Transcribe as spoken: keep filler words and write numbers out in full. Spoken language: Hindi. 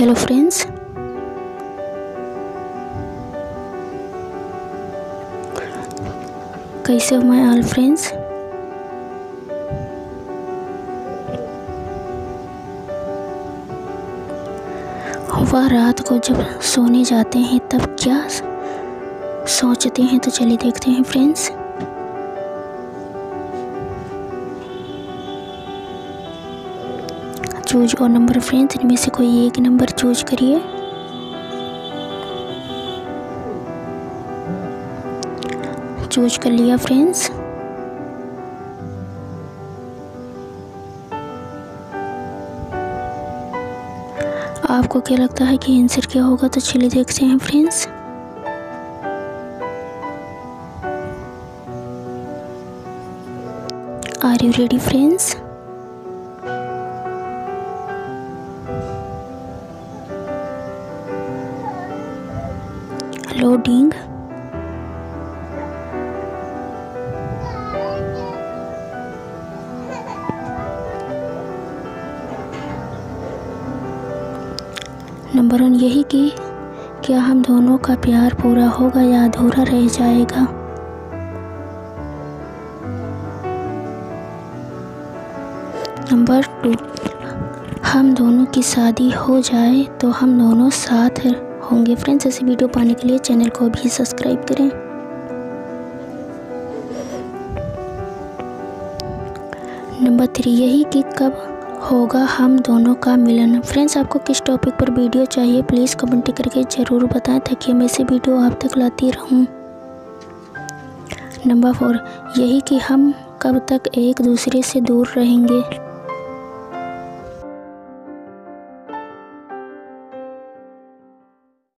हेलो फ्रेंड्स, कैसे हो माय ऑल फ्रेंड्स। वह रात को जब सोने जाते हैं तब क्या सोचते हैं, तो चलिए देखते हैं फ्रेंड्स। चूज और नंबर फ्रेंड्स, इनमें से कोई एक नंबर चूज करिए। चूज कर लिया फ्रेंड्स। आपको क्या लगता है कि आंसर क्या होगा, तो चलिए देखते हैं friends. Are you ready friends? Loading. Number one यही कि क्या हम दोनों का प्यार पूरा होगा या अधूरा रह जाएगा। नंबर टू, हम दोनों की शादी हो जाए तो हम दोनों साथ होंगे। फ्रेंड्स, ऐसी वीडियो पाने के लिए चैनल को भी सब्सक्राइब करें। नंबर थ्री यही कि कब होगा हम दोनों का मिलन। फ्रेंड्स, आपको किस टॉपिक पर वीडियो चाहिए प्लीज़ कमेंट करके ज़रूर बताएं, ताकि मैं ऐसे वीडियो आप तक लाती रहूं। नंबर फोर यही कि हम कब तक एक दूसरे से दूर रहेंगे।